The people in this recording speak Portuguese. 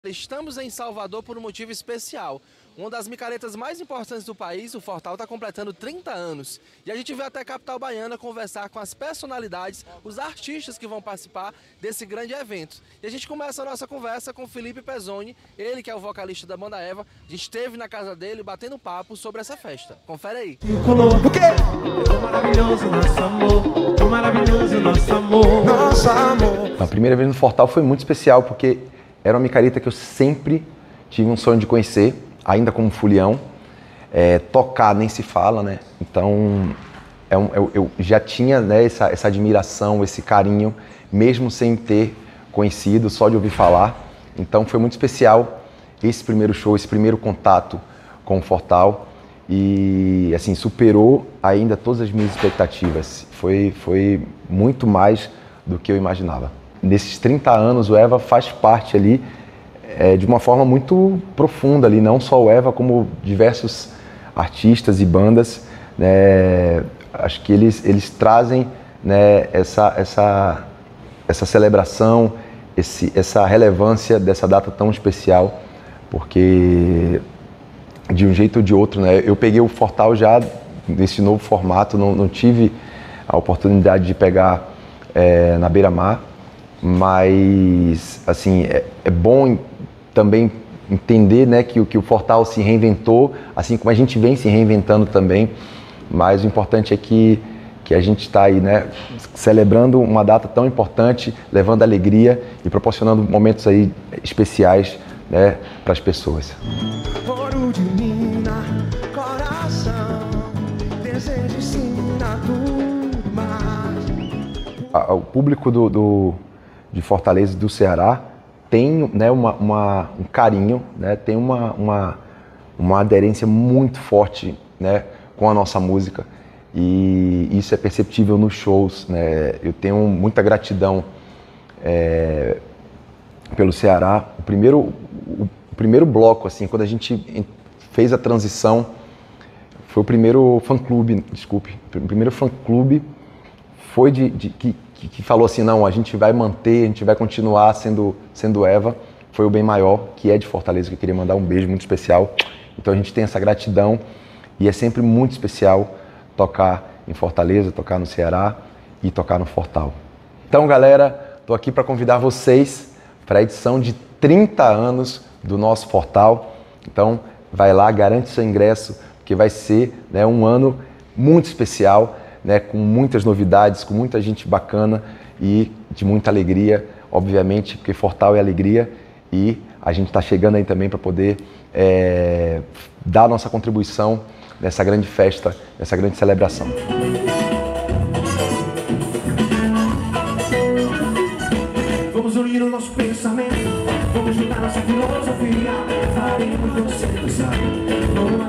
Estamos em Salvador por um motivo especial. Uma das micaretas mais importantes do país, o Fortal, está completando 30 anos. E a gente veio até a capital baiana conversar com as personalidades, os artistas que vão participar desse grande evento. E a gente começa a nossa conversa com Felipe Pezzoni, ele que é o vocalista da banda Eva. A gente esteve na casa dele batendo papo sobre essa festa. Confere aí. O quê? Tão maravilhoso nosso amor, tão maravilhoso nosso amor, nosso amor. A primeira vez no Fortal foi muito especial porque era uma micareta que eu sempre tive um sonho de conhecer, ainda como fulião. Tocar nem se fala, né? Então eu já tinha, né, essa admiração, esse carinho, mesmo sem ter conhecido, só de ouvir falar. Então foi muito especial esse primeiro show, esse primeiro contato com o Fortal. E assim, superou ainda todas as minhas expectativas. Foi muito mais do que eu imaginava. Nesses 30 anos, o Eva faz parte ali de uma forma muito profunda ali, não só o Eva, como diversos artistas e bandas, né? Acho que eles trazem, né, essa celebração, essa relevância dessa data tão especial, porque de um jeito ou de outro, né? Eu peguei o Fortal já nesse novo formato, não tive a oportunidade de pegar na Beira-Mar, mas assim, é bom também entender, né, que o Fortal se reinventou, assim como a gente vem se reinventando também, mas o importante é que a gente está aí, né, celebrando uma data tão importante, levando alegria e proporcionando momentos aí especiais, né, para as pessoas. Ouro de mina, coração, desejo ensina tudo mais. O público de Fortaleza e do Ceará tem, né, um carinho, né, tem uma aderência muito forte, né, com a nossa música, e isso é perceptível nos shows, né? Eu tenho muita gratidão pelo Ceará. O primeiro bloco, assim, quando a gente fez a transição, foi o primeiro fã-clube, o primeiro fã-clube foi que falou assim, não, a gente vai manter, a gente vai continuar sendo Eva, foi o Bem Maior, que é de Fortaleza, que eu queria mandar um beijo muito especial. Então a gente tem essa gratidão e é sempre muito especial tocar em Fortaleza, tocar no Ceará e tocar no Fortal. Então, galera, tô aqui para convidar vocês para a edição de 30 anos do nosso Fortal. Então, vai lá, garante seu ingresso, porque vai ser, né, um ano muito especial, né, com muitas novidades, com muita gente bacana e de muita alegria, obviamente, porque Fortal é alegria e a gente está chegando aí também para poder dar a nossa contribuição nessa grande festa, nessa grande celebração. Vamos unir o nosso pensamento, vamos juntar nossa filosofia, faremos você pensar.